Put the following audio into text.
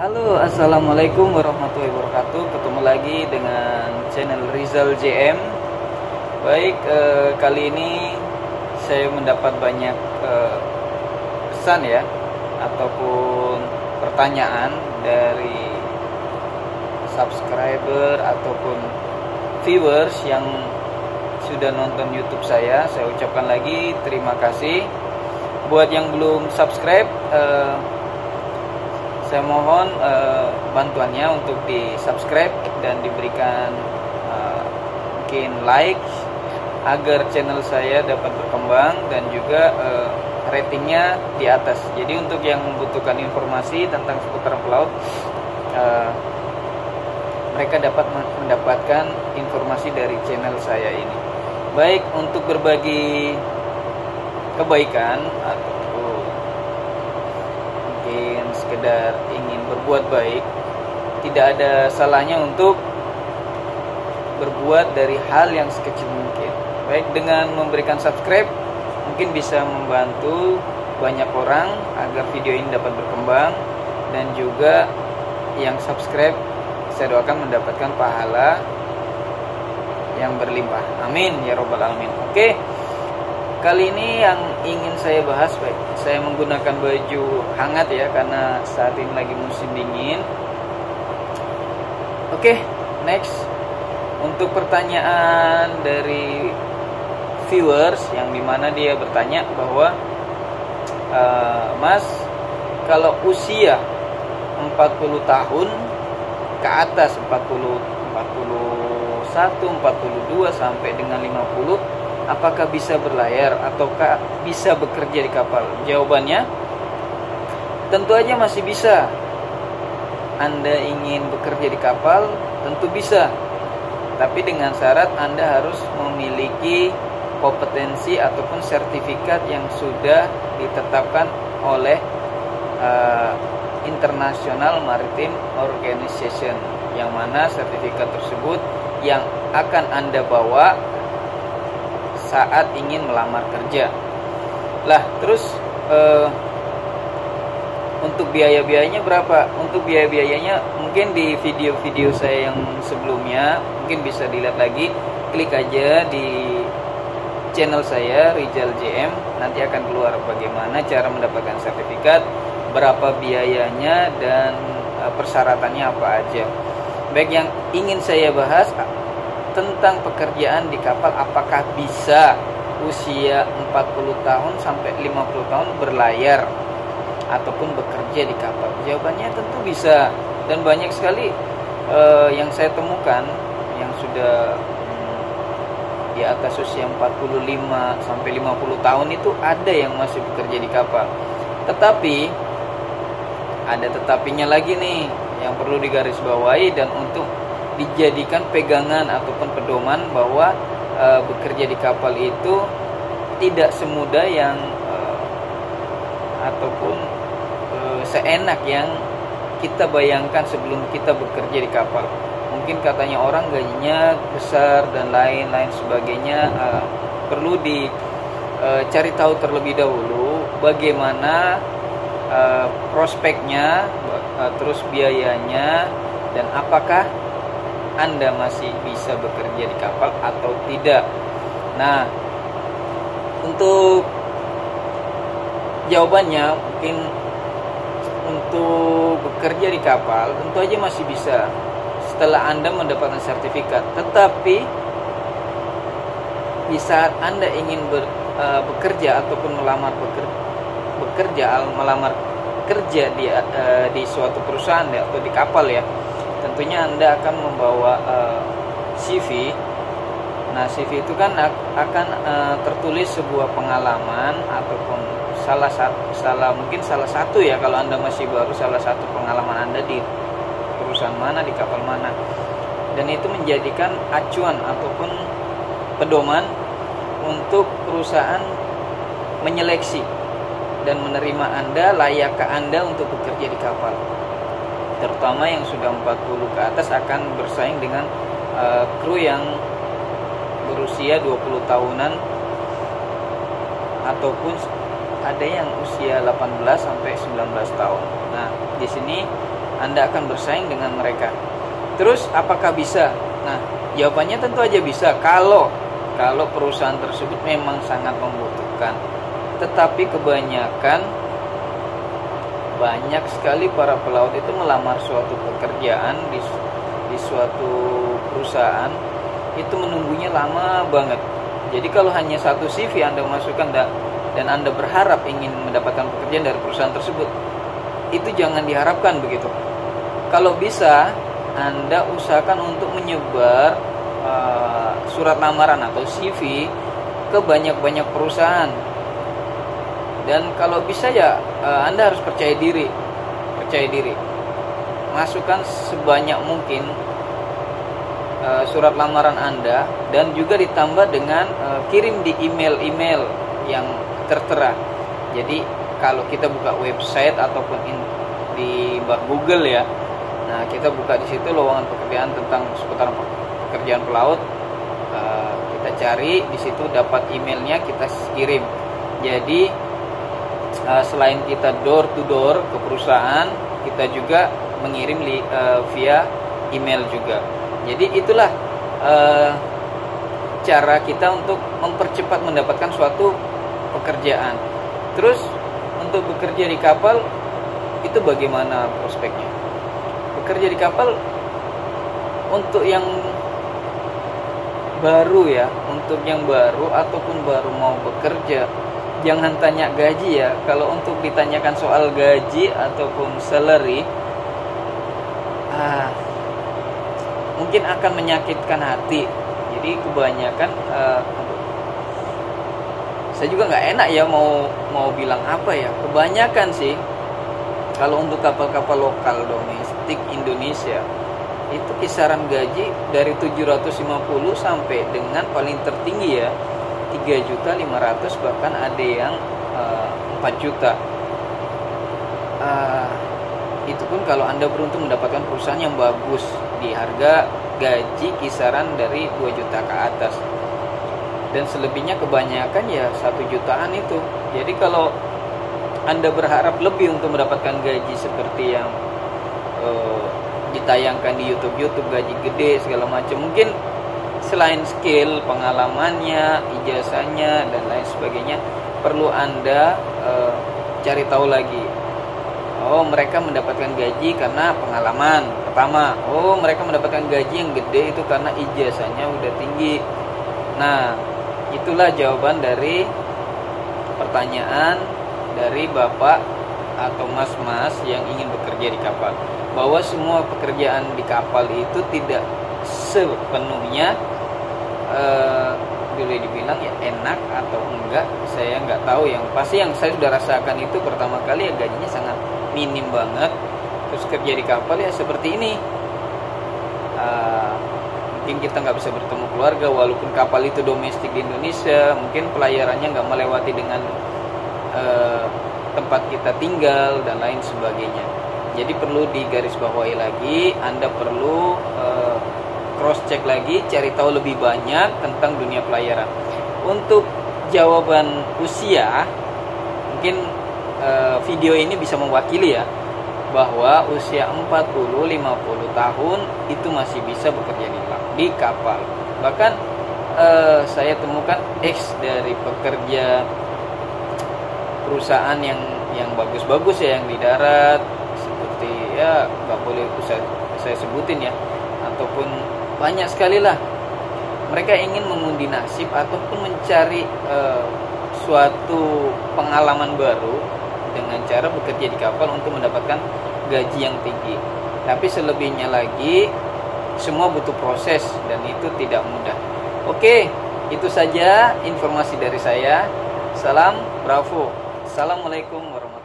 Halo, assalamualaikum warahmatullahi wabarakatuh. Ketemu lagi dengan channel Rizal JM. Baik, kali ini saya mendapat banyak pesan ya, ataupun pertanyaan dari subscriber ataupun viewers yang sudah nonton YouTube saya. Saya ucapkan lagi terima kasih. Buat yang belum subscribe, saya mohon bantuannya untuk di subscribe dan diberikan mungkin like agar channel saya dapat berkembang dan juga ratingnya di atas. Jadi untuk yang membutuhkan informasi tentang seputaran pelaut, mereka dapat mendapatkan informasi dari channel saya ini. Baik, untuk berbagi kebaikan atau mungkin sekedar ingin berbuat baik, tidak ada salahnya untuk berbuat dari hal yang sekecil mungkin. Baik, dengan memberikan subscribe mungkin bisa membantu banyak orang agar video ini dapat berkembang, dan juga yang subscribe saya doakan mendapatkan pahala yang berlimpah. Amin ya robbal alamin. Oke, kali ini yang ingin saya bahas, baik, saya menggunakan baju hangat ya karena saat ini lagi musim dingin. Oke, next. Untuk pertanyaan dari viewers yang dimana dia bertanya bahwa Mas, kalau usia 40 tahun ke atas, 41, 42 sampai dengan 50, apakah bisa berlayar ataukah bisa bekerja di kapal? Jawabannya, tentu aja masih bisa. Anda ingin bekerja di kapal, tentu bisa. Tapi dengan syarat Anda harus memiliki kompetensi ataupun sertifikat yang sudah ditetapkan oleh International Maritime Organization, yang mana sertifikat tersebut yang akan Anda bawa saat ingin melamar kerja. Lah, terus untuk biaya-biayanya berapa? Untuk biaya-biayanya mungkin di video-video saya yang sebelumnya, mungkin bisa dilihat lagi. Klik aja di channel saya Rizal JM, nanti akan keluar bagaimana cara mendapatkan sertifikat, berapa biayanya, dan persyaratannya apa aja. Baik, yang ingin saya bahas tentang pekerjaan di kapal, apakah bisa usia 40 tahun sampai 50 tahun berlayar ataupun bekerja di kapal? Jawabannya tentu bisa, dan banyak sekali yang saya temukan yang sudah di atas usia 45 sampai 50 tahun itu ada yang masih bekerja di kapal. Tetapi ada tetapinya lagi nih yang perlu digarisbawahi dan untuk dijadikan pegangan ataupun pedoman bahwa bekerja di kapal itu tidak semudah yang ataupun seenak yang kita bayangkan sebelum kita bekerja di kapal. Mungkin katanya orang gajinya besar dan lain-lain sebagainya. Perlu dicari tahu terlebih dahulu bagaimana prospeknya, terus biayanya, dan apakah Anda masih bisa bekerja di kapal atau tidak. Nah, untuk jawabannya, mungkin untuk bekerja di kapal tentu aja masih bisa setelah Anda mendapatkan sertifikat. Tetapi di saat Anda ingin bekerja ataupun melamar kerja di suatu perusahaan ya, atau di kapal ya, tentunya Anda akan membawa CV. Nah, CV itu kan akan tertulis sebuah pengalaman ataupun mungkin salah satu ya, kalau Anda masih baru, salah satu pengalaman Anda di perusahaan mana, di kapal mana. Dan itu menjadikan acuan ataupun pedoman untuk perusahaan menyeleksi dan menerima Anda, layakkah Anda untuk bekerja di kapal. Terutama yang sudah 40 ke atas akan bersaing dengan kru yang berusia 20 tahunan ataupun ada yang usia 18 sampai 19 tahun. Nah, di sini Anda akan bersaing dengan mereka. Terus apakah bisa? Nah, jawabannya tentu aja bisa kalau perusahaan tersebut memang sangat membutuhkan. Tetapi banyak sekali para pelaut itu melamar suatu pekerjaan di suatu perusahaan itu menunggunya lama banget. Jadi kalau hanya satu CV Anda masukkan dan Anda berharap ingin mendapatkan pekerjaan dari perusahaan tersebut, itu jangan diharapkan begitu. Kalau bisa, Anda usahakan untuk menyebar surat lamaran atau CV ke banyak-banyak perusahaan. Dan kalau bisa ya Anda harus percaya diri. Masukkan sebanyak mungkin surat lamaran Anda, dan juga ditambah dengan kirim di email yang tertera. Jadi kalau kita buka website ataupun di Google ya, nah kita buka di situ lowongan pekerjaan tentang seputar pekerjaan pelaut, kita cari di situ, dapat emailnya, kita kirim. Jadi selain kita door to door ke perusahaan, kita juga mengirim via email juga. Jadi itulah cara kita untuk mempercepat mendapatkan suatu pekerjaan. Terus untuk bekerja di kapal itu bagaimana prospeknya? Bekerja di kapal untuk yang baru ya, untuk yang baru ataupun baru mau bekerja, jangan tanya gaji ya. Kalau untuk ditanyakan soal gaji ataupun salary, mungkin akan menyakitkan hati. Jadi kebanyakan saya juga nggak enak ya mau bilang apa ya. Kebanyakan sih kalau untuk kapal-kapal lokal domestik Indonesia itu kisaran gaji dari 750 sampai dengan paling tertinggi ya 3.500.000, bahkan ada yang 4 juta. Itu pun kalau Anda beruntung mendapatkan perusahaan yang bagus di harga gaji kisaran dari 2 juta ke atas. Dan selebihnya kebanyakan ya 1 jutaan itu. Jadi kalau Anda berharap lebih untuk mendapatkan gaji seperti yang ditayangkan di YouTube gaji gede segala macam, mungkin selain skill, pengalamannya, ijazahnya dan lain sebagainya, perlu Anda cari tahu lagi. Oh, mereka mendapatkan gaji karena pengalaman pertama. Oh, mereka mendapatkan gaji yang gede itu karena ijazahnya udah tinggi. Nah, itulah jawaban dari pertanyaan dari Bapak atau Mas-mas yang ingin bekerja di kapal. Bahwa semua pekerjaan di kapal itu tidak sepenuhnya boleh dibilang ya enak atau enggak, saya nggak tahu. Yang pasti yang saya sudah rasakan itu pertama kali ya gajinya sangat minim banget. Terus kerja di kapal ya seperti ini, mungkin kita nggak bisa bertemu keluarga walaupun kapal itu domestik di Indonesia. Mungkin pelayarannya nggak melewati dengan tempat kita tinggal dan lain sebagainya. Jadi perlu digarisbawahi lagi, Anda perlu cross check lagi, cari tahu lebih banyak tentang dunia pelayaran. Untuk jawaban usia, mungkin video ini bisa mewakili ya, bahwa usia 40-50 tahun itu masih bisa bekerja di kapal. Bahkan saya temukan dari pekerja perusahaan yang bagus-bagus ya, yang di darat, seperti ya nggak boleh saya sebutin ya, ataupun banyak sekali lah, mereka ingin mengundi nasib ataupun mencari suatu pengalaman baru dengan cara bekerja di kapal untuk mendapatkan gaji yang tinggi. Tapi selebihnya lagi semua butuh proses dan itu tidak mudah. Oke, itu saja informasi dari saya. Salam Bravo. Assalamualaikum warahmatullahi wabarakatuh.